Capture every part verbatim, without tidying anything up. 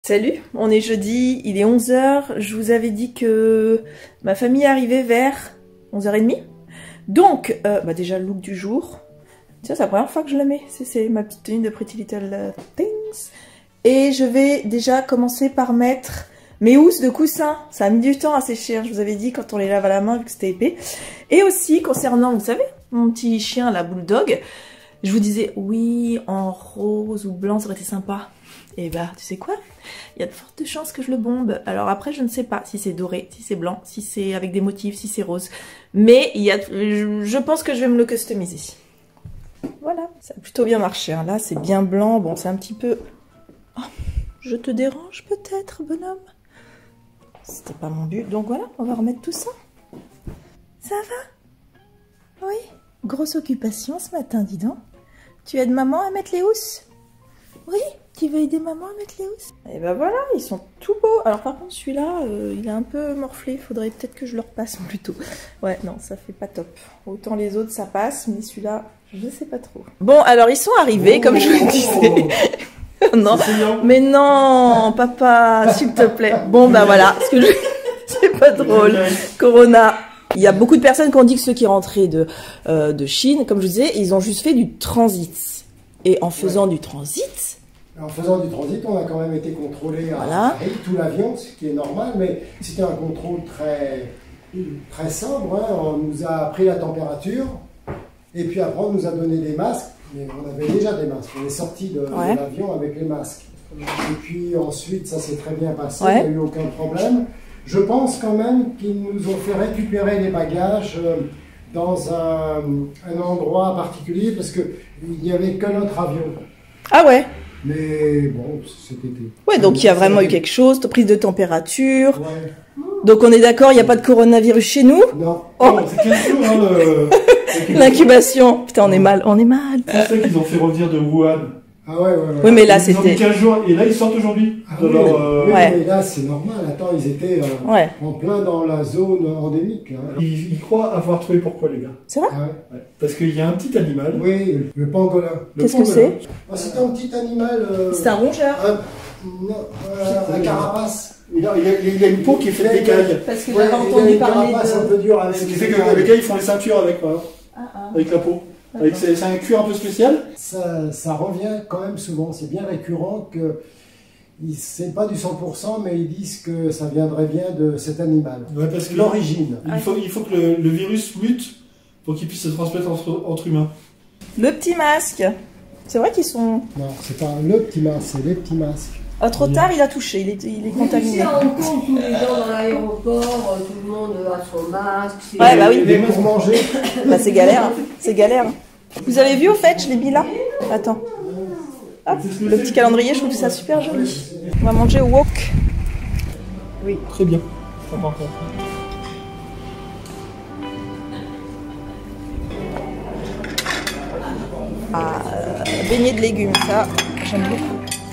Salut, on est jeudi, il est onze heures, je vous avais dit que ma famille arrivait vers onze heures trente. Donc, euh, bah déjà le look du jour, tiens, c'est la première fois que je le mets, c'est ma petite tenue de Pretty Little Things. Et je vais déjà commencer par mettre mes housses de coussin, ça a mis du temps à sécher, je vous avais dit quand on les lave à la main vu que c'était épais. Et aussi concernant, vous savez, mon petit chien, la bulldog, je vous disais oui, en rose ou blanc ça aurait été sympa. Et bah, tu sais quoi? Il y a de fortes chances que je le bombe. Alors après, je ne sais pas si c'est doré, si c'est blanc, si c'est avec des motifs, si c'est rose. Mais il y a, je, je pense que je vais me le customiser. Voilà, ça a plutôt bien marché. Hein. Là, c'est bien blanc. Bon, c'est un petit peu... Oh, je te dérange peut-être, bonhomme? C'était pas mon but. Donc voilà, on va remettre tout ça. Ça va? Oui. Grosse occupation ce matin, dis donc. Tu aides maman à mettre les housses? Oui, tu veux aider maman à mettre les housses? Et ben voilà, ils sont tout beaux. Alors par contre celui-là, euh, il est un peu morflé. Il faudrait peut-être que je le repasse plutôt. Ouais, non, ça fait pas top. Autant les autres ça passe, mais celui-là, je sais pas trop. Bon, alors ils sont arrivés, oh, comme je vous le disais. Non, mais non, papa, s'il te plaît. Bon, bah voilà, parce que je... c'est pas drôle. Corona. Il y a beaucoup de personnes qui ont dit que ceux qui rentraient de, euh, de Chine, comme je vous disais, ils ont juste fait du transit. Et en faisant ouais. du transit... En faisant du transit, on a quand même été contrôlé à voilà. Paris, tout l'avion, ce qui est normal, mais c'était un contrôle très, très sobre. Hein. On nous a pris la température, et puis après on nous a donné des masques, mais on avait déjà des masques. On est sorti de, ouais. de l'avion avec les masques. Et puis ensuite, ça s'est très bien passé, ouais. il n'y a eu aucun problème. Je pense quand même qu'ils nous ont fait récupérer les bagages dans un, un endroit particulier, parce qu'il n'y avait que notre avion. Ah ouais? Mais bon, c'était... Ouais, donc il y a vraiment eu quelque chose, prise de température. Ouais. Donc on est d'accord, il n'y a pas de coronavirus chez nous? Non. Oh. Non, c'est quinze jours, hein, le... L'incubation. Putain, on est mal, on est mal. C'est ça qu'ils ont fait revenir de Wuhan. Ah ouais, ouais, ouais. Oui, mais là, c'était... quinze jours, et là, ils sortent aujourd'hui. Ah oui, alors, euh... oui, ouais. mais là, c'est normal. Attends, ils étaient euh, ouais. en plein dans la zone endémique. Hein. Ils, ils croient avoir trouvé pourquoi, les gars. C'est vrai? Ah ouais. Ouais. Parce qu'il y a un petit animal. Oui, le pangolin. Qu'est-ce que c'est? Ah, c'est un petit animal... Euh, c'est un rongeur. Un, non, euh, un carapace. Il a, il, a, il a une peau qui est faite d'écailles. Parce que j'avais ouais, entendu parler de... un peu dur avec ce qui fait que les gars, ils font les ceintures avec, voilà, ah, ah. avec la peau. C'est un cuir un peu spécial. Ça, ça revient quand même souvent, c'est bien récurrent que c'est pas du cent pour cent, mais ils disent que ça viendrait bien de cet animal. Ouais, parce que l'origine. Il faut, il faut que le, le virus mute pour qu'il puisse se transmettre entre, entre humains. Le petit masque. C'est vrai qu'ils sont... Non, c'est pas le petit masque, c'est les petits masques. Ah, trop tard, il a touché, il est, il est contaminé. Ici à Hong Kong, tous les gens dans l'aéroport, tout le monde a son masque. Ouais, bah oui. Les masques manger. Bah c'est galère, hein. C'est galère. Vous avez vu au fait, je l'ai mis là. Attends. Hop, le petit calendrier, je trouve ça super joli. On va manger au wok. Oui. Très bien. Ah, euh, beignet de légumes, ça, j'aime beaucoup.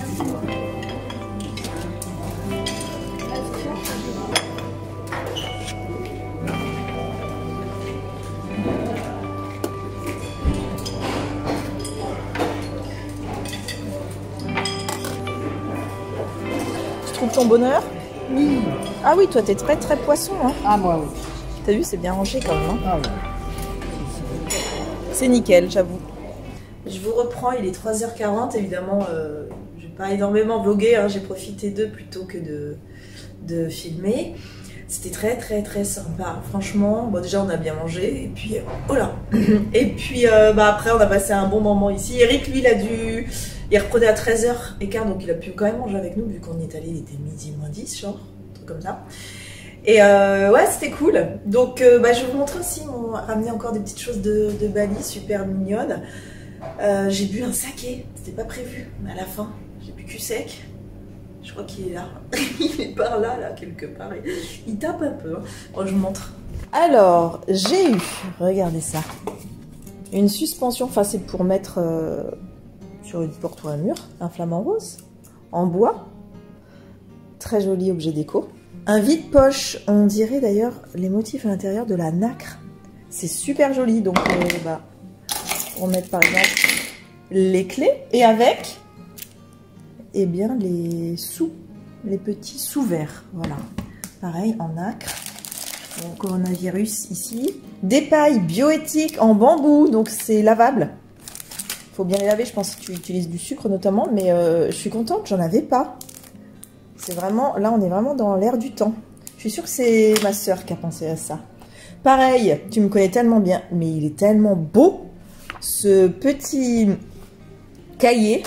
Tu trouves ton bonheur? Oui. Ah oui, toi t'es très très poisson. Hein. Ah moi oui. T'as vu, c'est bien rangé quand même. Hein. Ah oui. C'est nickel, j'avoue. Je vous reprends, il est trois heures quarante, évidemment, euh, je vais pas énormément vloguer, hein, j'ai profité d'eux plutôt que de, de filmer. C'était très très très sympa, franchement. Bon, déjà on a bien mangé, et puis, oh là. Et puis euh, bah, après on a passé un bon moment ici. Eric, lui, il a dû... Il reprenait à treize heures quinze, donc il a pu quand même manger avec nous, vu qu'on y est allé, il était midi moins dix, genre, un truc comme ça. Et euh, ouais, c'était cool. Donc euh, bah, je vous montre aussi, ils m'ont ramené encore des petites choses de, de Bali, super mignonnes. Euh, j'ai bu un saké, c'était pas prévu, mais à la fin, j'ai bu cul sec. Je crois qu'il est là. Il est par là, là, quelque part. Il tape un peu. Hein. Bon, je vous montre. Alors, j'ai eu, regardez ça, une suspension, enfin c'est pour mettre euh, sur une porte ou un mur, un flamant rose, en bois. Très joli objet déco. Un vide-poche, on dirait d'ailleurs les motifs à l'intérieur de la nacre. C'est super joli, donc euh, bah, pour mettre par exemple les clés. Et avec, eh bien, les sous les petits sous-verts, voilà. Pareil, en nacre. Bon, coronavirus ici. Des pailles bioéthiques en bambou, donc c'est lavable. Faut bien les laver, je pense que tu utilises du sucre notamment, mais euh, je suis contente, j'en avais pas. C'est vraiment, là on est vraiment dans l'air du temps. Je suis sûre que c'est ma soeur qui a pensé à ça. Pareil, tu me connais tellement bien, mais il est tellement beau, ce petit cahier.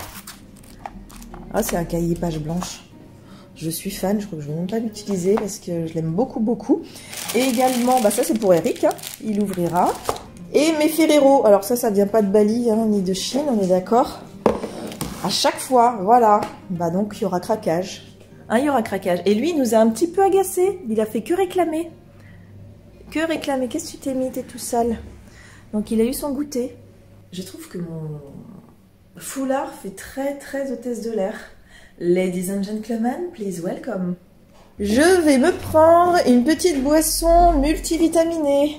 Ah, c'est un cahier page blanche. Je suis fan, je crois que je ne vais même pas l'utiliser parce que je l'aime beaucoup, beaucoup. Et également, bah ça c'est pour Eric, hein, il ouvrira. Et mes Ferrero, alors ça, ça vient pas de Bali, hein, ni de Chine, on est d'accord. À chaque fois, voilà. Bah donc, il y aura craquage. Hein, il y aura craquage. Et lui, il nous a un petit peu agacé. Il a fait que réclamer. Que réclamer. Qu'est-ce que tu t'es mis? T'es tout sale. Donc, il a eu son goûter. Je trouve que mon foulard fait très, très hôtesse de l'air. Ladies and gentlemen, please welcome. Je vais me prendre une petite boisson multivitaminée.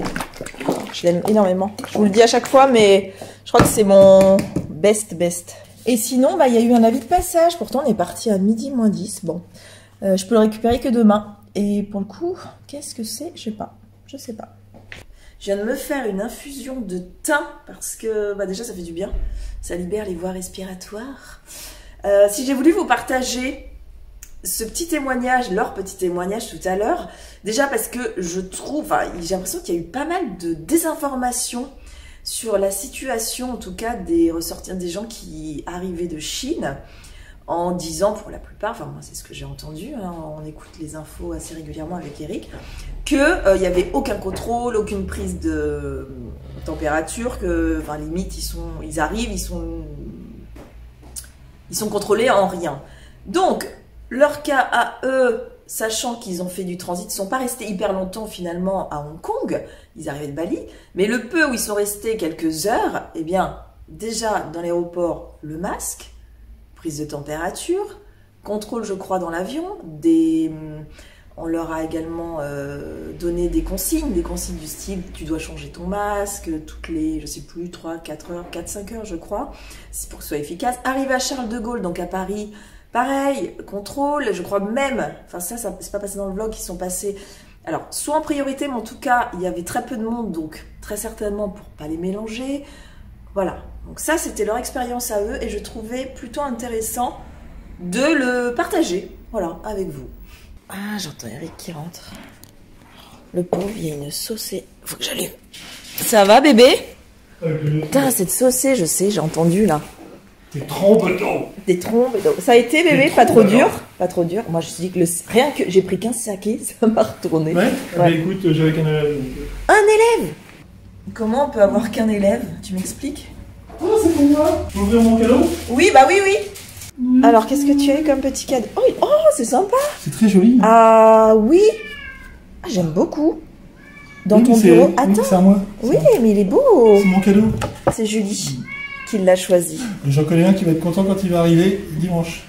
Je l'aime énormément. Je vous le dis à chaque fois, mais je crois que c'est mon best best. Et sinon, bah, il y a eu un avis de passage. Pourtant, on est parti à midi moins dix. Bon, euh, je peux le récupérer que demain. Et pour le coup, qu'est-ce que c'est? Je sais pas. Je sais pas. Je viens de me faire une infusion de thym parce que bah, déjà, ça fait du bien. Ça libère les voies respiratoires. Euh, si j'ai voulu vous partager ce petit témoignage, leur petit témoignage tout à l'heure, déjà parce que je trouve, enfin, j'ai l'impression qu'il y a eu pas mal de désinformation sur la situation, en tout cas des ressortissants, des gens qui arrivaient de Chine, en disant pour la plupart, enfin moi c'est ce que j'ai entendu, hein, on écoute les infos assez régulièrement avec Eric, qu'il euh, n'y avait aucun contrôle, aucune prise de température, que, enfin limite ils sont, ils arrivent, ils sont, ils sont contrôlés en rien. Donc leur cas à eux, sachant qu'ils ont fait du transit, ils ne sont pas restés hyper longtemps finalement à Hong Kong, ils arrivaient de Bali, mais le peu où ils sont restés quelques heures, eh bien, déjà dans l'aéroport, le masque, prise de température, contrôle je crois dans l'avion, des... on leur a également euh, donné des consignes, des consignes du style, tu dois changer ton masque toutes les, je sais plus, trois, quatre heures, quatre, cinq heures je crois, c'est pour que ce soit efficace. Arrivé à Charles de Gaulle, donc à Paris, pareil, contrôle, je crois même, enfin ça, ça c'est pas passé dans le vlog, ils sont passés, alors soit en priorité, mais en tout cas, il y avait très peu de monde, donc très certainement pour pas les mélanger, voilà. Donc ça, c'était leur expérience à eux, et je trouvais plutôt intéressant de le partager, voilà, avec vous. Ah, j'entends Eric qui rentre. Le pauvre, il y a une saucée, faut que j'allume. Ça va, bébé? Putain, cette saucée, je sais, j'ai entendu, là. Des trompes d'eau. Des trompes d'eau. Ça a été, bébé, pas trop dur. Pas trop dur. Moi, je me suis dit que le... rien que j'ai pris qu'un saké, ça m'a retourné. Ouais, ouais. Bah, écoute, j'avais qu'un élève. Un élève? Comment on peut avoir qu'un élève? Tu m'expliques? Oh, c'est pour moi. Tu veux ouvrir mon cadeau? Oui, bah oui, oui. Mmh. Alors, qu'est-ce que tu as eu comme petit cadeau? Oh, oh c'est sympa. C'est très joli. Ah, oui. Ah, j'aime beaucoup. Dans oui, ton bureau. Attends. Oui, c'est à moi. Oui, mais il est beau. C'est mon cadeau. C'est Julie qui l'a choisi. J'en connais un qui va être content quand il va arriver dimanche.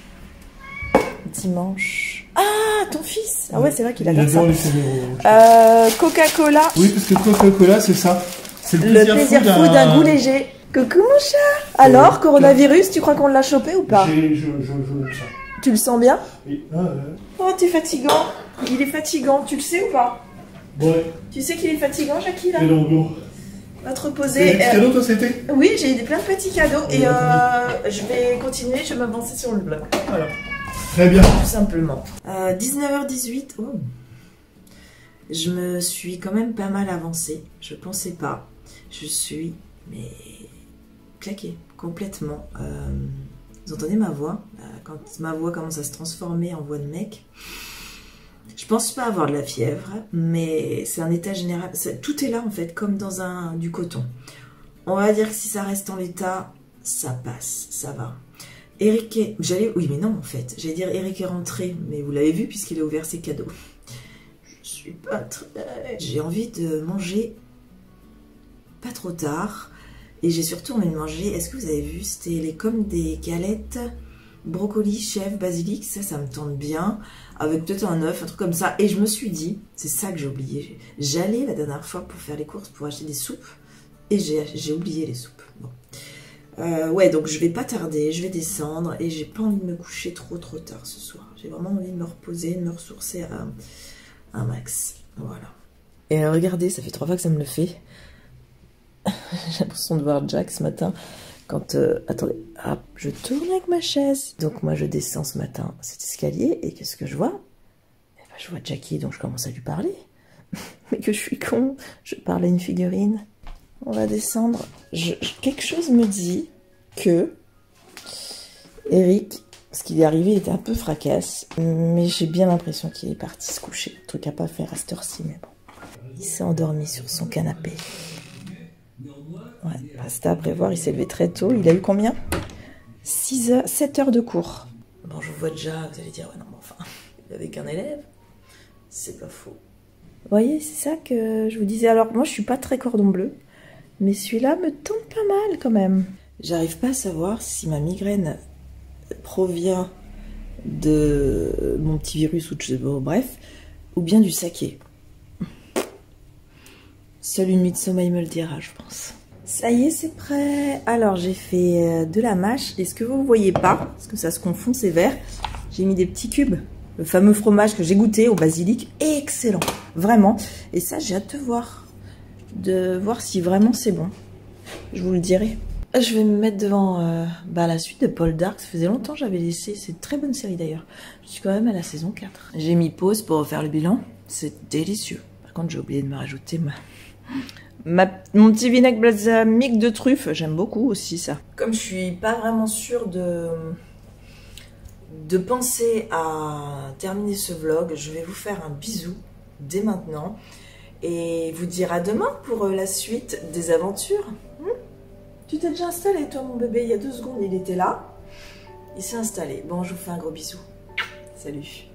Dimanche. Ah, ton fils. Ah ouais, c'est vrai qu'il adore ça. Les Ferrero. Euh, Coca-Cola. Oui, parce que Coca-Cola, c'est ça. C'est le, le plaisir fou d'un goût léger. Coucou mon chat. Alors, euh, coronavirus, tu crois qu'on l'a chopé ou pas? je, je, je, je le sens. Tu le sens bien? Oui. Ah, ouais. Oh, t'es fatigant. Il est fatigant, tu le sais ou pas? Ouais. Tu sais qu'il est fatigant, Jackie, là? Et donc, bon. Va te reposer. Des petits cadeaux, toi, c'était? Oui, j'ai eu plein de petits cadeaux et euh, je vais continuer, je vais m'avancer sur le blog. Voilà. Très bien. Tout simplement. Euh, dix-neuf heures dix-huit. Oh. Je me suis quand même pas mal avancée. Je pensais pas. Je suis, mais claquée, complètement. Euh, vous entendez ma voix? Quand ma voix commence à se transformer en voix de mec. Je pense pas avoir de la fièvre, mais c'est un état général. Tout est là en fait, comme dans un du coton. On va dire que si ça reste en l'état, ça passe, ça va. Eric est... J'allais... Oui, mais non en fait. J'allais dire Eric est rentré, mais vous l'avez vu puisqu'il a ouvert ses cadeaux. Je suis pas très... J'ai envie de manger pas trop tard. Et j'ai surtout envie de manger... Est-ce que vous avez vu? C'était les... comme des galettes... brocoli, chèvre, basilic, ça, ça me tente bien, avec peut-être un œuf, un truc comme ça. Et je me suis dit, c'est ça que j'ai oublié. J'allais la dernière fois pour faire les courses, pour acheter des soupes, et j'ai oublié les soupes. Bon. Euh, ouais, donc je vais pas tarder, je vais descendre et j'ai pas envie de me coucher trop trop tard ce soir. J'ai vraiment envie de me reposer, de me ressourcer à un max. Voilà. Et euh, regardez, ça fait trois fois que ça me le fait. J'ai l'impression de voir Jack ce matin. Quand, euh, attendez, hop, je tourne avec ma chaise. Donc moi je descends ce matin cet escalier et qu'est-ce que je vois? Eh ben, je vois Jackie, donc je commence à lui parler. Mais que je suis con, je parle à une figurine. On va descendre. Je, je, quelque chose me dit que Eric, ce qu'il est arrivé, il était un peu fracasse. Mais j'ai bien l'impression qu'il est parti se coucher. Un truc à pas faire à cette heure-ci, mais bon. Il s'est endormi sur son canapé. Ouais, reste à prévoir, il s'est levé très tôt. Il a eu combien? six heures, sept heures de cours. Bon, je vous vois déjà, vous allez dire, ouais, non, mais enfin, il avait qu'un élève. C'est pas faux. Vous voyez, c'est ça que je vous disais. Alors, moi, je suis pas très cordon bleu. Mais celui-là me tente pas mal quand même. J'arrive pas à savoir si ma migraine provient de mon petit virus ou de... Bon, bref, ou bien du saké. Seule une nuit de sommeil me le dira, je pense. Ça y est, c'est prêt. Alors, j'ai fait de la mâche. Et ce que vous ne voyez pas, parce que ça se confond, c'est vert, j'ai mis des petits cubes. Le fameux fromage que j'ai goûté au basilic. Excellent, vraiment. Et ça, j'ai hâte de voir. De voir si vraiment c'est bon. Je vous le dirai. Je vais me mettre devant euh, bah, la suite de Paul Dark. Ça faisait longtemps que j'avais laissé. C'est une très bonne série d'ailleurs. Je suis quand même à la saison quatre. J'ai mis pause pour refaire le bilan. C'est délicieux. Par contre, j'ai oublié de me rajouter ma... Ma... mon petit vinaigre balsamique de truffe. J'aime beaucoup aussi ça. Comme je suis pas vraiment sûre de... de penser à terminer ce vlog, je vais vous faire un bisou dès maintenant. Et vous dire à demain pour la suite des aventures. Hmm, tu t'es déjà installé toi mon bébé, il y a deux secondes il était là. Il s'est installé. Bon, je vous fais un gros bisou. Salut.